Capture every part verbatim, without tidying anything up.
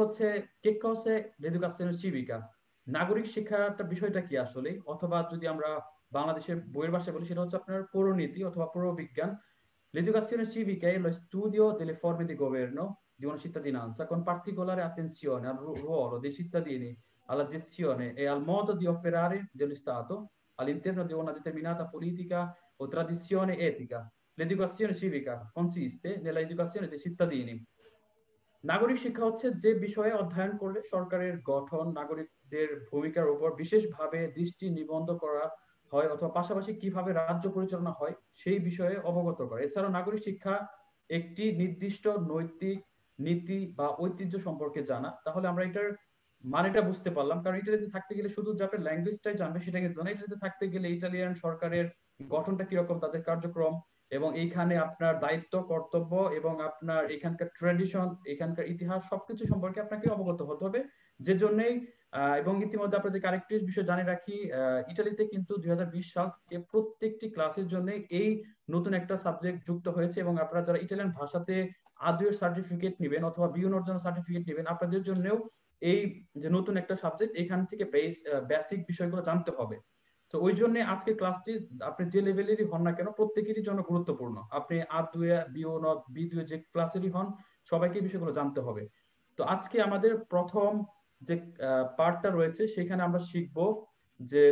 হচ্ছে কে কসে l'educazione civica, নাগরিক শিক্ষাটা বিষয়টা কি আসলে, অথবা যদি আমরা বাংলাদেশের বইয়ের ভাষায় বলি সেটা হচ্ছে আপনার পৌরনীতি অথবা পৌরবিজ্ঞান। L'educazione civica è lo studio delle forme di governo di una cittadinanza con particolare attenzione al ru- ruolo dei cittadini, alla gestione e al modo di operare dello Stato all'interno di una determinata politica o tradizione etica. L'educazione civica consiste nella educazione dei cittadini. নাগরিক শিক্ষা হচ্ছে যে বিষয়ে অধ্যয়ন করলে সরকারের গঠন, নাগরিকদের ভূমিকার উপর বিশেষভাবে দৃষ্টি নিবদ্ধ করা হয়, অথবা পাশাপাশি কিভাবে রাজ্য পরিচালনা হয় সেই বিষয়ে অবগত করে। এছাড়াও নাগরিক শিক্ষা একটি নির্দিষ্ট নৈতিক নীতি বা ঐতিহ্য সম্পর্কে জানা। তাহলে আমরা এটার মানেটা বুঝতে পারলাম, কারণ ইটালিতে থাকতে গেলে শুধু যে আপনার ল্যাঙ্গুয়েজটাই জানবে সেটা কিন্তু না, ইটালিতে থাকতে গেলে ইটালিয়ান সরকারের গঠনটা কিরকম, তাদের কার্যক্রম এবং এইখানে আপনার দায়িত্ব কর্তব্য এবং আপনার এখানকার ট্রেডিশন, এখানকার ইতিহাস সবকিছু সম্পর্কে আপনাকে অবগত হতে হবে। যে জন্যই আহ, এবং ইতিমধ্যে আপনাদের আরেকটি বিষয় জানিয়ে রাখি, আহ, ইটালিতে কিন্তু দুই হাজার বিশ সাল থেকে প্রত্যেকটি ক্লাসের জন্য এই নতুন একটা সাবজেক্ট যুক্ত হয়েছে, এবং আপনারা যারা ইটালিয়ান ভাষাতে আদুয়ের সার্টিফিকেট নেবেন অথবা বিউনোর জন্য সার্টিফিকেট নেবেন, আপনাদের জন্যও এই যে নতুন একটা সাবজেক্ট, এখান থেকে বেস বেসিক বিষয়গুলো জানতে হবে। তো ওই জন্য আজকের ক্লাসটি আপনি যে লেভেলেরই হন না কেন প্রত্যেকেরই জন্য গুরুত্বপূর্ণ। আপনি আর দুই বিও ন বি দুই যে ক্লাসেরই হন, সবাইকে এই বিষয়গুলো জানতে হবে। তো আজকে আমাদের প্রথম যে পার্টটা রয়েছে সেখানে আমরা শিখব যে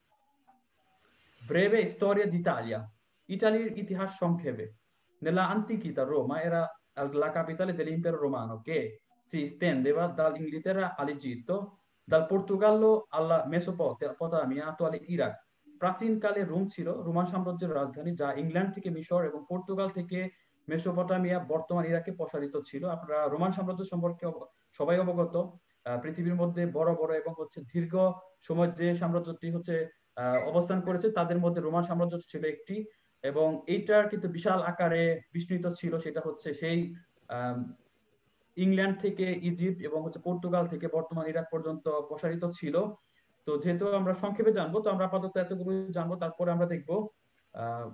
ব্রেভে স্টোরিয়া d'Italia, ইটালির ইতিহাস সংক্ষেপে। Nella antichità Roma era la capitale dell'impero romano che si estendeva dall'Inghilterra all'Egitto, dal Portogallo alla Mesopotamia, attuale Iraq। প্রাচীনকালে রোম ছিল রোমান সাম্রাজ্যের রাজধানী, যা ইংল্যান্ড থেকে মিশর এবং পর্তুগাল থেকে মেসোপটামিয়া বর্তমান ইরাকে প্রসারিত ছিল। আপনারা রোমান সাম্রাজ্য সম্পর্কে সবাই অবগত। আহ, পৃথিবীর মধ্যে বড় বড় এবং হচ্ছে দীর্ঘ সময় যে সাম্রাজ্যটি হচ্ছে আহ, অবস্থান করেছে তাদের মধ্যে রোমান সাম্রাজ্য ছিল একটি, এবং এইটার কিন্তু বিশাল আকারে বিস্তৃত ছিল। সেটা হচ্ছে সেই আহ, ইংল্যান্ড থেকে ইজিপ্ট এবং হচ্ছে পর্তুগাল থেকে বর্তমান ইরাক পর্যন্ত প্রসারিত ছিল। তো যেহেতু আমরা সংক্ষেপে জানবো, তো আমরা আপাতত এতগুলো জানবো, তারপরে আমরা দেখবো আহ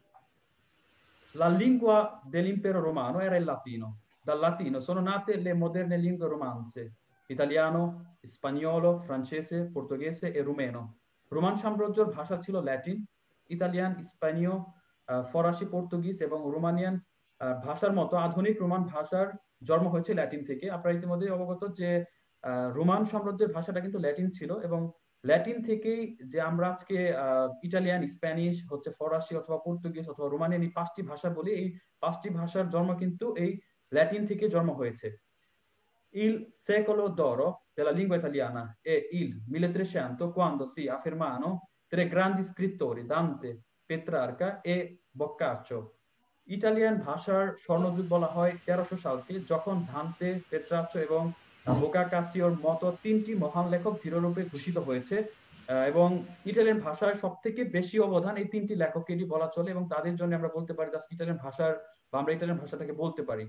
la lingua dell'impero romano era il latino. Dal latino sono nate le moderne lingue romanze: italiano, spagnolo, francese, portoghese e rumeno. Roman সাম্রাজ্যের ভাষা ছিল ল্যাটিন, ইতালিয়ান, স্পেনীয়, আহ, ফরাসি, পর্তুগিজ এবং রোমানিয়ান আহ, ভাষার মতো আধুনিক রোমান ভাষার জন্ম হয়েছে ল্যাটিন থেকে। আপনারা ইতিমধ্যে অবগত যে আহ, রোমান সাম্রাজ্যের ভাষাটা কিন্তু ল্যাটিন ছিল, এবং ল্যাটিন থেকেই যে আমরা আজকে আহ, ইটালিয়ান, স্প্যানিশ, হচ্ছে ফরাসি অথবা পর্তুগিজ অথবা রোমানিয়ান এই পাঁচটি ভাষা বলি, এই পাঁচটি ভাষার জন্ম কিন্তু এই ল্যাটিন থেকে জন্ম হয়েছে। Il secolo d'oro della lingua italiana è il milletrecento, quando si affermano tre grandi scrittori, Dante, Petrarca e Boccaccio। Italian ভাষার স্বর্ণযুগ বলা হয় তেরোশো সালকে, যখন ধান্তে, পেট্রাচো এবং বোকাকাসিওর মতো তিনটি মহান লেখক দৃঢ়রূপে ঘোষিত হয়েছে। আহ, এবং ইটালিয়ান ভাষার সব থেকে বেশি অবদান এই তিনটি লেখকেরই বলা চলে, এবং তাদের জন্য আমরা বলতে পারি যে ইটালিয়ান ভাষার বা আমরা ইটালিয়ান ভাষাটাকে বলতে পারি।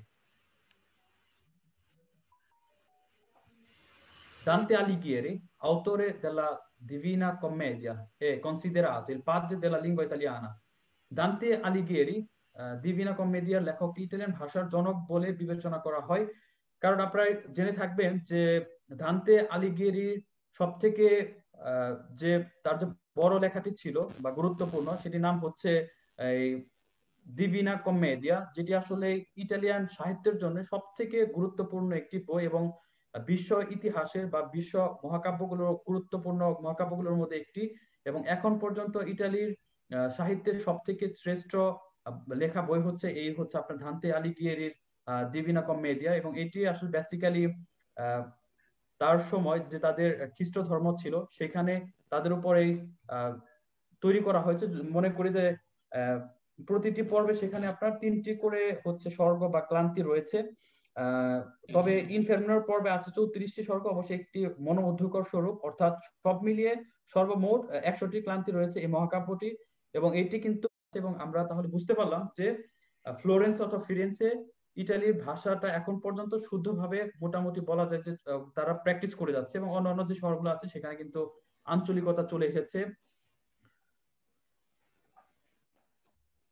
Dante Alighieri, autore della Divina Commedia, è considerato il padre della lingua italiana. দান্তে আলিগিয়েরি দিভিনা কমেডিয়ার লেখক ইটালিয়ান ভাষার জনক বলে বিবেচনা করা হয়। কারণ আপনারা জেনে থাকবেন যে দান্তে আলিগিয়েরির সব থেকে যে তার যে বড় লেখাটি ছিল বা গুরুত্বপূর্ণ, সেটির নাম হচ্ছে এই দিভিনা কমেডিয়া, যেটি আসলে ইটালিয়ান সাহিত্যের জন্য সব থেকে গুরুত্বপূর্ণ একটি বই, এবং বিশ্ব ইতিহাসের বা বিশ্ব মহাকাব্যগুলোর গুরুত্বপূর্ণ মহাকাব্যগুলোর মধ্যে একটি। এবং এখন পর্যন্ত ইটালির আহ, সাহিত্যের সব থেকে শ্রেষ্ঠ আহ, লেখা বই হচ্ছে এই হচ্ছে আপনার দান্তে আলিগিয়েরির আহ, দিভিনা কমেডিয়া। এবং এটি আসলে বেসিক্যালি তার সময় যে তাদের খ্রিস্ট ধর্ম ছিল সেখানে তাদের উপরে আহ, তৈরি করা হয়েছে। মনে করি যে আহ, প্রতিটি পর্বে সেখানে আপনার তিনটি করে হচ্ছে স্বর্গ বা ক্লান্তি রয়েছে। আহ, তবে ইনফার্নোর পর্বে আছে চৌত্রিশটি স্বর্গ, অবশ্যই একটি মনোমুগ্ধকর স্বরূপ, অর্থাৎ সব মিলিয়ে সর্বমোট একশোটি ক্লান্তি রয়েছে এই মহাকাব্যটি। এবং এটি কিন্তু, এবং আমরা তাহলে বুঝতে পারলাম যে আহ, ফ্লোরেন্স অথবা ফিরেন্সে ইটালির ভাষাটা এখন পর্যন্ত শুদ্ধভাবে মোটামুটি বলা যায় যে আহ, তারা প্র্যাকটিস করে যাচ্ছে, এবং অন্যান্য যে শহরগুলো আছে সেখানে কিন্তু আঞ্চলিকতা চলে এসেছে।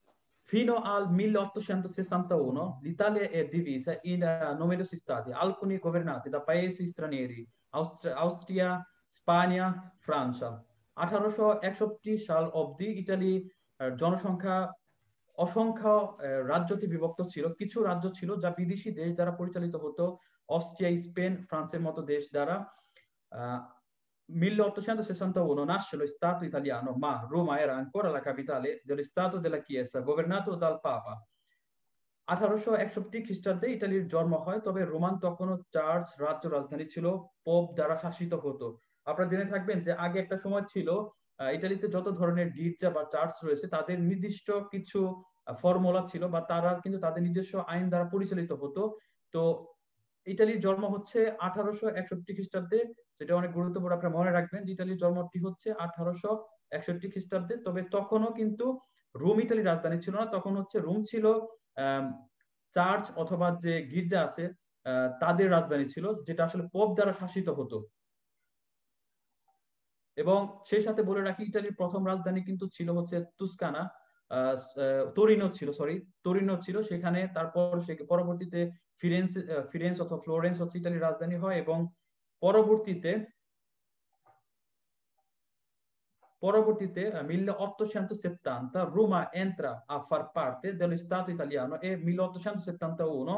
Fino al milleottocentosessantuno l'Italia è divisa in uh, numerosi stati, alcuni governati da paesi stranieri, Austria, Austria, Spagna, Francia। আঠারোশো একষট্টি সাল অবধি ইটালি আহ, জনসংখ্যা অসংখ্য আহ, রাজ্যতে বিভক্ত ছিল। কিছু রাজ্য ছিল যা বিদেশি দেশ দ্বারা পরিচালিত হতো, অস্ট্রিয়া, স্পেন, ফ্রান্সের মতো দেশ দ্বারা। Uh, milleottocentosessantuno nasce lo Stato italiano, ma Roma era ancora la capitale dello Stato della Chiesa, governato dal Papa। আঠারোশো একষট্টি খ্রিস্টাব্দে ইটালির জন্ম হয়, তবে রোমান তখনও চার্চ রাজ্য রাজধানী ছিল, পোপ দ্বারা শাসিত হতো। আপনারা জেনে থাকবেন যে আগে একটা সময় ছিল আহ, ইটালিতে যত ধরনের গির্জা বা চার্চ রয়েছে তাদের নির্দিষ্ট কিছু ফর্মুলা ছিল, বা তারা কিন্তু তাদের নিজস্ব আইন দ্বারা পরিচালিত হতো। তো ইটালির জন্ম হচ্ছে আঠারোশো একষট্টি খ্রিস্টাব্দে, যেটা অনেক গুরুত্বপূর্ণ, আপনারা মনে রাখবেন যে ইটালির জন্মটি হচ্ছে আঠারোশো একষট্টি খ্রিস্টাব্দে। তবে তখনও কিন্তু রোম ইটালির রাজধানী ছিল না, তখন হচ্ছে রোম ছিল চার্চ অথবা যে গির্জা আছে আহ, তাদের রাজধানী ছিল, যেটা আসলে পোপ দ্বারা শাসিত হতো। এবং সেই সাথে বলে রাখি, ইটালির প্রথম রাজধানী কিন্তু ছিল হচ্ছে তুস্কানা, আহ, আহ, তোরিনো ছিল, সরি, তোরিনো ছিল সেখানে। তারপর সে পরবর্তীতে ফিরেন্স আহ, ফিরেন্স অথবা ফ্লোরেন্স হচ্ছে ইটালির রাজধানী হয়, এবং পরবর্তীতে পরবর্তীতে eh, milleottocentosettanta Roma entra a far parte dello Stato italiano e milleottocentosettantuno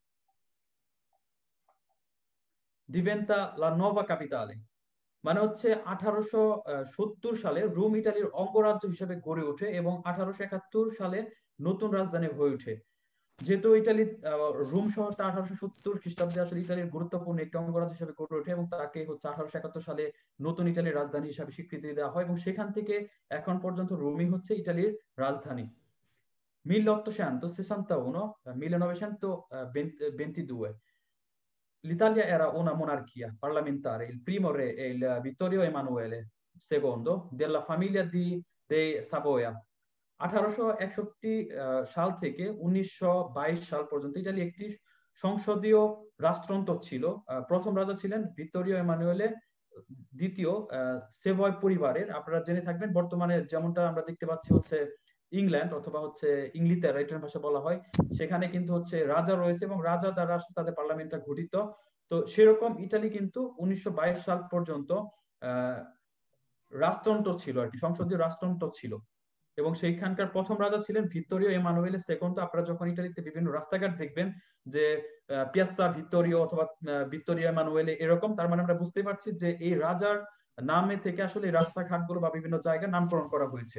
diventa la nuova capitale। মানে হচ্ছে আঠারোশো সত্তর সালে রোম ইটালির অঙ্গরাজ্য হিসেবে গড়ে ওঠে এবং আঠারোশো একাত্তর সালে নতুন রাজধানী হয়ে ওঠে। যেহেতু ইতালি আহ, রোম শহরটা আঠারোশো সত্তর খ্রিস্টাব্দে আসলে ইতালির গুরুত্বপূর্ণ একটি অঙ্গরাজ্য হিসেবে গড়ে ওঠে, এবং তাকে হচ্ছে আঠারোশো একাত্তর সালে নতুন ইতালির রাজধানী হিসেবে স্বীকৃতি দেওয়া হয়, এবং সেখান থেকে এখন পর্যন্ত রোমই হচ্ছে ইতালির রাজধানী। milleottocentosessantuno millenovecentodue l'Italia era una monarchia parlamentare, il primo re è il Vittorio Emanuele secondo della famiglia di dei Savoia। আঠারোশো একষট্টি আহ, সাল থেকে উনিশশো বাইশ সাল পর্যন্ত ইতালি একটি সংসদীয় রাষ্ট্রযন্ত্র ছিল। আহ, প্রথম রাজা ছিলেন ভিত্তোরিও এমানুয়েলে, দ্বিতীয় আহ, সেভয় পরিবারের। আপনারা জেনে থাকবেন বর্তমানে যেমনটা আমরা দেখতে পাচ্ছি হচ্ছে ইংল্যান্ড অথবা হচ্ছে ইংলিতেরা এটার ভাষা বলা হয়, সেখানে কিন্তু হচ্ছে রাজা রয়েছে এবং রাজা দ্বারা আসলে তাদের পার্লামেন্টটা গঠিত। তো সেরকম ইতালি কিন্তু উনিশশো বাইশ সাল পর্যন্ত আহ রাষ্ট্রযন্ত্র ছিল আর কি, সংসদীয় রাষ্ট্রযন্ত্র ছিল। এবং সেইখানকার প্রথম রাজা ছিলেন ভিত্তোরিও এমানুয়েলে সেকন্ড। আপনারা যখন ইটালিতে বিভিন্ন রাস্তাঘাট দেখবেন যে পিয়াসা ভিত্তোরিও অথবা আহ, ভিত্তোরিও এমানুয়েলে এরকম, তার মানে আমরা বুঝতে পারছি যে এই রাজার নামে থেকে আসলে এই রাস্তাঘাটগুলো বা বিভিন্ন জায়গার নামকরণ করা হয়েছে।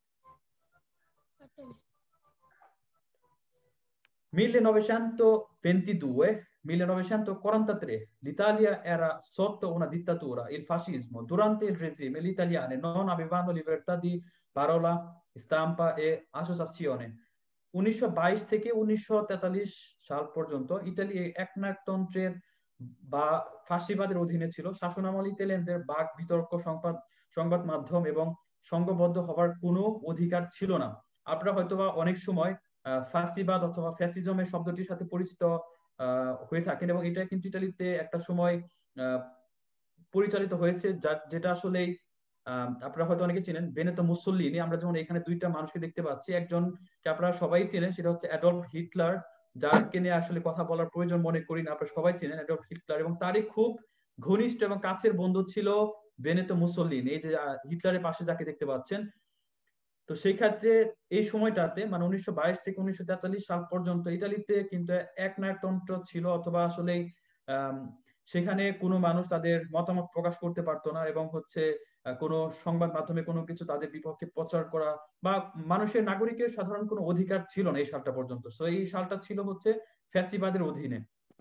millenovecentoventidue millenovecentoquarantatré l'Italia era sotto una dittatura, il fascismo। Durante il regime gli italiani non avevano libertà di parola, stampa e associazione। উনিশশো বাইশ থেকে উনিশশো তেতাল্লিশ সাল পর্যন্ত ইতালি একনায়কতন্ত্রের বা ফাঁসিবাদের অধীনে ছিল। শাসনামলে ইতালিয়ানদের বাক বিতর্ক, সংবাদ সংবাদ মাধ্যম এবং সংঘবদ্ধ হওয়ার কোনো অধিকার ছিল না। আপনারা হয়তোবা অনেক সময় আহ, ফাঁসিবাদ অথবা ফ্যাসিজমের শব্দটির সাথে পরিচিত আহ, হয়ে থাকেন, এবং এটা কিন্তু ইতালিতে একটা সময় আহ, পরিচালিত হয়েছে, যা যেটা আসলে আপনারা হয়তো অনেকে চিনেন, বেনেতো মুসোলিনি। আমরা যেমন এখানে দুইটা মানুষকে দেখতে পাচ্ছি, একজনকে আপনারা সবাই চিনেন, সেটা হচ্ছে অ্যাডলফ হিটলার, যাকে নিয়ে আসলে কথা বলার প্রয়োজন মনে করি না, আপনারা সবাই চিনেন অ্যাডলফ হিটলার। এবং তারই খুব ঘনিষ্ঠ এবং কাছের বন্ধু ছিল বেনেতো মুসোলিনি, এই যে আহ, হিটলারের পাশে যাকে দেখতে পাচ্ছেন। তো সেই ক্ষেত্রে এই সময়টাতে মানে উনিশশো বাইশ থেকে উনিশশো তেতাল্লিশ সাল পর্যন্ত ইতালিতে কিন্তু একনায়কতন্ত্র ছিল, অথবা আসলে আহ সেখানে কোনো মানুষ তাদের মতামত প্রকাশ করতে পারতো না, এবং হচ্ছে আহ, কোনো সংবাদ মাধ্যমে কোনো কিছু তাদের বিপক্ষে প্রচার করা বা মানুষের নাগরিকের সাধারণ কোনো অধিকার ছিল না এই সালটা পর্যন্ত। তো এই সালটা ছিল হচ্ছে ফ্যাসিবাদের অধীনে।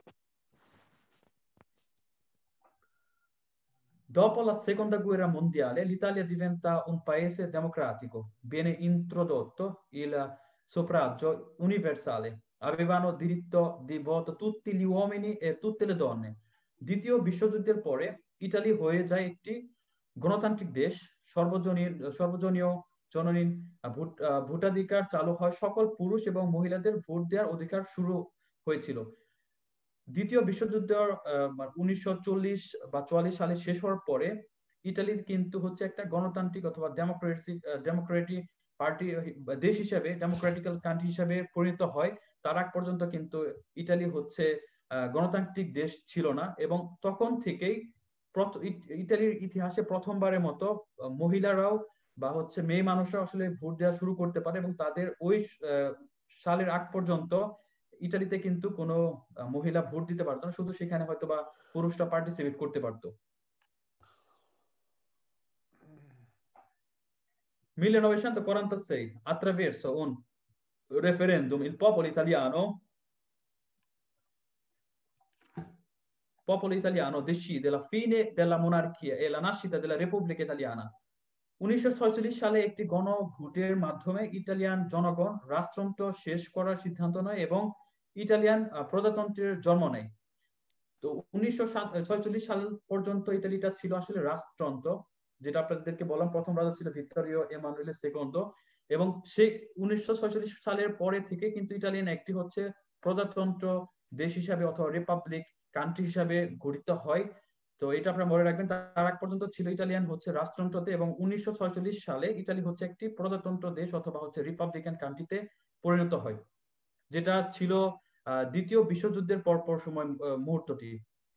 Dopo la seconda guerra mondiale l'Italia diventa un paese democratico, viene introdotto il suffragio universale, avevano diritto di voto tutti gli uomini e tutte le donne। দ্বিতীয় বিশ্বযুদ্ধের পরে ইতালি হয়ে যায় একটি গণতান্ত্রিক দেশ, সর্বজনীন সর্বজনীয় জননীন ভোট আহ, ভোটাধিকার চালু হয়, সকল পুরুষ এবং মহিলাদের ভোট দেওয়ার অধিকার শুরু হয়েছিল। দ্বিতীয় বিশ্বযুদ্ধ উনিশশো চল্লিশ বা চুয়াল্লিশ সালে শেষ হওয়ার পরে ইটালি কিন্তু হচ্ছে একটা গণতান্ত্রিক অথবা ডেমোক্রেসি ডেমোক্রেটিক পার্টি দেশ হিসেবে, ডেমোক্রেটিক্যাল কান্ট্রি হিসেবে পরিণত হয়, তার আগ পর্যন্ত কিন্তু ইটালি হচ্ছে গণতান্ত্রিক দেশ ছিল না। এবং তখন থেকেই ইতালির ইতিহাসে প্রথমবারের মতো মহিলারাও বা হচ্ছে মেয়ে মানুষরা আসলে ভোট দেওয়া শুরু করতে পারে, এবং তাদের ওই সালের আগ পর্যন্ত ইটালিতে কিন্তু কোনো মহিলা ভোট দিতে পারতো না, শুধু সেখানে হয়তো বা পুরুষরা পার্টিসিপেট করতে পারতো। millenovecentoquarantasei, attraverso un referendum, il popolo italiano popolo italiano decide la fine della monarchia e la nascita della Repubblica Italiana। উনিশশো ছয়চল্লিশ সালে একটি গণভোটের মাধ্যমে ইটালিয়ান জনগণ রাষ্ট্রযন্ত্র শেষ করার সিদ্ধান্ত নেয় এবং ইটালিয়ান প্রজাতন্ত্রের জন্ম নেয়। তো উনিশশো ছয়চল্লিশ সাল পর্যন্ত ইতালিটা ছিল আসলে রাষ্ট্রযন্ত্র, যেটা আপনাদেরকে বললাম প্রথম রাজা ছিল ভিক্টোরিও এমানুয়েল সেকন্দ, এবং সেই উনিশশো ছয়চল্লিশ সালের পরে থেকে কিন্তু ইটালিয়ান একটি হচ্ছে প্রজাতন্ত্র দেশ হিসাবে অথবা রিপাবলিক কান্ট্রি হিসাবে গঠিত হয়। তো এটা আপনারা মনে রাখবেন, তার আগ পর্যন্ত ছিল ইটালিয়ান হচ্ছে রাষ্ট্রযন্ত্রতে, এবং উনিশশো ছয়চল্লিশ সালে ইটালি হচ্ছে একটি প্রজাতন্ত্র দেশ অথবা হচ্ছে রিপাবলিকান কান্ট্রিতে পরিণত হয়, যেটা ছিল দ্বিতীয় বিশ্বযুদ্ধের পরপর সময় মুহূর্তটি।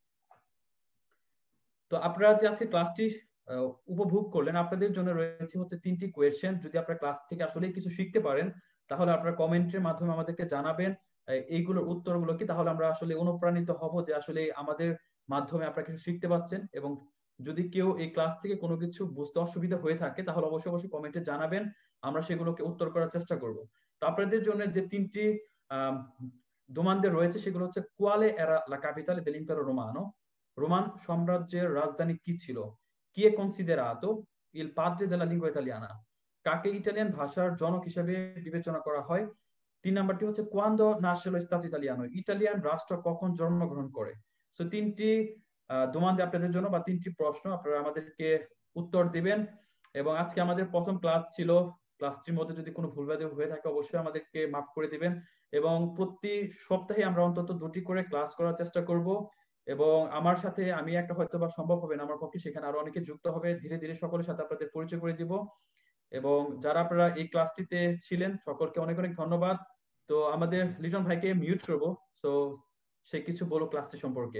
তো আপনারা যে আজকে ক্লাসটি উপভোগ করলেন, আপনাদের জন্য রয়েছে হচ্ছে তিনটি কোয়েশ্চেন। যদি আপনারা ক্লাস থেকে আসলে কিছু শিখতে পারেন তাহলে আপনারা কমেন্টের মাধ্যমে আমাদেরকে জানাবেন এইগুলোর উত্তরগুলো কি, তাহলে আমরা আসলে অনুপ্রাণিত হব যে আসলে আমাদের মাধ্যমে আপনারা কিছু শিখতে পাচ্ছেন। এবং যদি কেউ এই ক্লাস থেকে কোনো কিছু বুঝতে অসুবিধা হয়ে থাকে তাহলে অবশ্যই অবশ্যই কমেন্টে জানাবেন, আমরা সেগুলোকে উত্তর করার চেষ্টা করব। তো আপনাদের জন্য যে তিনটি domande রয়েছে সেগুলো হচ্ছে quale era la capitale dell'impero romano, Roman সাম্রাজ্যের রাজধানী কি ছিল, কি è considerato il padre della lingua italiana, কাকে ইটালিয়ান ভাষার জনক হিসেবে বিবেচনা করা হয়। তিন নাম্বারটি হচ্ছে quando nasce lo Stato italiano, Italian রাষ্ট্র কখন জন্মগ্রহণ করে। সো তিনটি domande আপনাদের জন্য বা তিনটি প্রশ্ন আপনারা আমাদেরকে উত্তর দিবেন। এবং আজকে আমাদের প্রথম ক্লাস ছিল, ক্লাসটির মধ্যে যদি কোনো ভুলভ্রান্তি হয়ে থাকে অবশ্যই আমাদেরকে মাফ করে দিবেন। এবং প্রতি সপ্তাহে আমরা অন্তত দুটি করে ক্লাস করার চেষ্টা করব। এবং আমার সাথে আমি একটা হয়তো বা সম্ভব হবে না আমার পক্ষে, সেখানে আরো অনেকে যুক্ত হবে, ধীরে ধীরে সকলের সাথে আপনাদের পরিচয় করে দিব। এবং যারা আপনারা এই ক্লাসটিতে ছিলেন সকলকে অনেক অনেক ধন্যবাদ। তো আমাদের লিজন ভাইকে মিউট করব, সো সে কিছু বলো ক্লাসটি সম্পর্কে।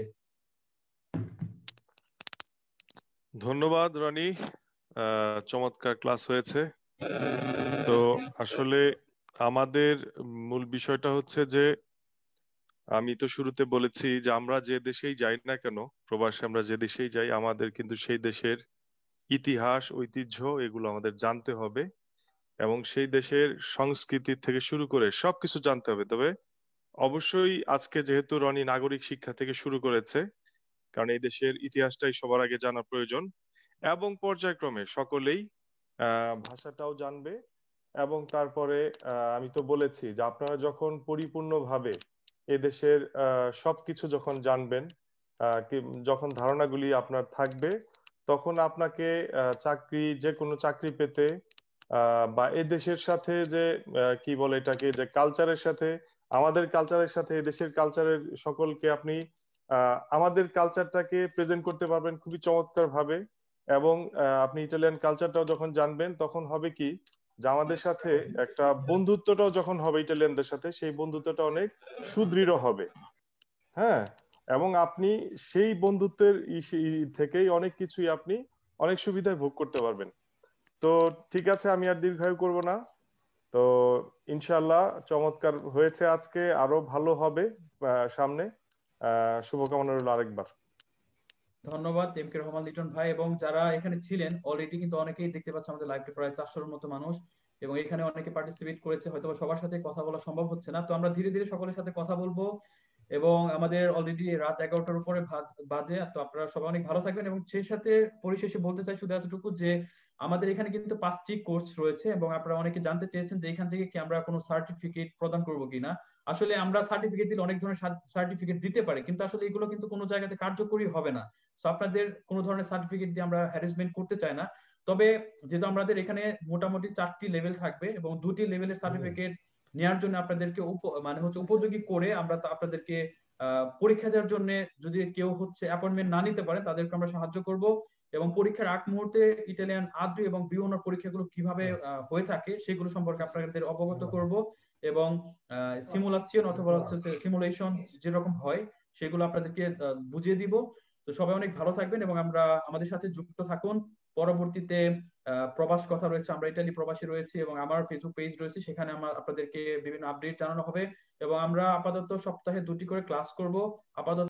ধন্যবাদ রনি, চমৎকার ক্লাস হয়েছে। তো আসলে আমাদের মূল বিষয়টা হচ্ছে যে আমি তো শুরুতে বলেছি যে আমরা যে দেশেই যাই না কেন, প্রবাসে আমরা যে দেশেই যাই, আমাদের কিন্তু সেই দেশের ইতিহাস, ঐতিহ্য এগুলো আমাদের জানতে হবে এবং সেই দেশের সংস্কৃতি থেকে শুরু করে সবকিছু জানতে হবে। তবে অবশ্যই আজকে যেহেতু রনি নাগরিক শিক্ষা থেকে শুরু করেছে, কারণ এই দেশের ইতিহাসটাই সবার আগে জানা প্রয়োজন, এবং পর্যায়ক্রমে সকলেই আহ ভাষাটাও জানবে। এবং তারপরে আহ আমি তো বলেছি যে আপনারা যখন পরিপূর্ণভাবে এদেশের আহ সবকিছু যখন জানবেন, আহ যখন ধারণাগুলি আপনার থাকবে, তখন আপনাকে আহ চাকরি, যে কোনো চাকরি পেতে আহ বা এই দেশের সাথে যে কি বলে এটাকে, যে কালচারের সাথে, আমাদের কালচারের সাথে এদেশের কালচারের সকলকে আপনি আহ আমাদের কালচারটাকে প্রেজেন্ট করতে পারবেন খুবই চমৎকার ভাবে। এবং আপনি ইটালিয়ান কালচারটাও যখন জানবেন তখন হবে কি যে আমাদের সাথে একটা বন্ধুত্বটাও যখন হবে ইটালিয়ানদের সাথে, সেই বন্ধুত্বটা অনেক সুদৃঢ় হবে। হ্যাঁ, এবং আপনি সেই বন্ধুত্বের থেকেই অনেক কিছুই আপনি অনেক সুবিধায় ভোগ করতে পারবেন। তো ঠিক আছে, আমি আর দীর্ঘায়ু করব না। তো ইনশাআল্লাহ চমৎকার হয়েছে আজকে, আরো ভালো হবে সামনে। আহ শুভকামনা রইল আরেকবার। ধন্যবাদ এম কে রহমান লিটন ভাই। এবং যারা এখানে ছিলেন অলরেডি কিন্তু অনেকেই দেখতে পাচ্ছে আমাদের লাইভে প্রায় চারশোর মতো মানুষ, এবং এখানে অনেকে পার্টিসিপেট করেছে, হয়তো সবার সাথে কথা বলা সম্ভব হচ্ছে না। তো আমরা ধীরে ধীরে সকলের সাথে কথা বলবো, এবং আমাদের অলরেডি রাত এগারোটার উপরে বাজে। তো আপনারা সবাই অনেক ভালো থাকবেন। এবং সেই সাথে পরিশেষে বলতে চাই শুধু এতটুকু যে আমাদের এখানে কিন্তু পাঁচটি কোর্স রয়েছে, এবং আপনারা অনেকে জানতে চেয়েছেন যে এখান থেকে কি আমরা কোনো সার্টিফিকেট প্রদান করবো কিনা। আসলে আমরা সার্টিফিকেট দিলে অনেক ধরনের সার্টিফিকেট দিতে পারি, কিন্তু আসলে এগুলো কিন্তু কোনো জায়গাতে কার্যকরী হবে না। সো আপনাদের কোনো ধরনের সার্টিফিকেট দিয়ে আমরা হ্যারাসমেন্ট করতে চাই না। তবে যেহেতু আমাদের এখানে মোটামুটি চারটি লেভেল থাকবে এবং দুটি লেভেলের সার্টিফিকেট নেওয়ার জন্য আপনাদেরকে মানে হচ্ছে উপযোগী করে আমরা আপনাদেরকে পরীক্ষা দেওয়ার জন্য যদি কেউ হচ্ছে অ্যাপয়েন্টমেন্ট না নিতে পারে তাদেরকে আমরা সাহায্য করব, এবং পরীক্ষার আগ মুহূর্তে ইটালিয়ান আ দুই এবং বি ওয়ান পরীক্ষাগুলো কিভাবে হয়ে থাকে সেগুলো সম্পর্কে আপনাদের অবগত করব, এবং সিমুলেশন অথবা হচ্ছে সিমুলেশন যেরকম হয় সেগুলো আপনাদেরকে বুঝিয়ে দিব। তো সবাই অনেক ভালো থাকবেন এবং আমরা আমাদের সাথে যুক্ত থাকুন। পরবর্তীতে প্রবাস কথা রয়েছে, আমরা ইটালি প্রবাসী রয়েছি এবং আমার ফেসবুক পেজ রয়েছে, সেখানে আমার আপনাদেরকে বিভিন্ন আপডেট জানানো হবে, এবং আমরা আপাতত সপ্তাহে দুটি করে ক্লাস করব। আপাতত